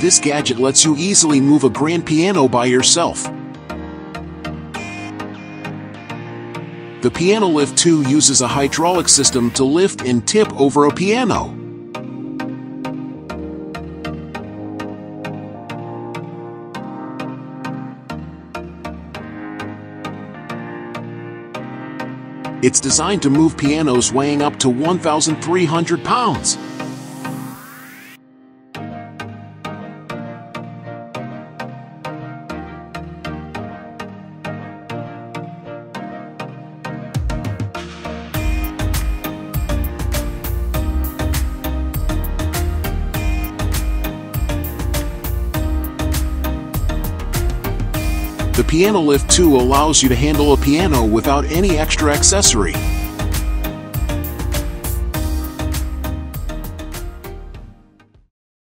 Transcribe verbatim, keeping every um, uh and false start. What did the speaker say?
This gadget lets you easily move a grand piano by yourself. The Pianolift two uses a hydraulic system to lift and tip over a piano. It's designed to move pianos weighing up to one thousand three hundred pounds. The Pianolift two allows you to handle a piano without any extra accessory.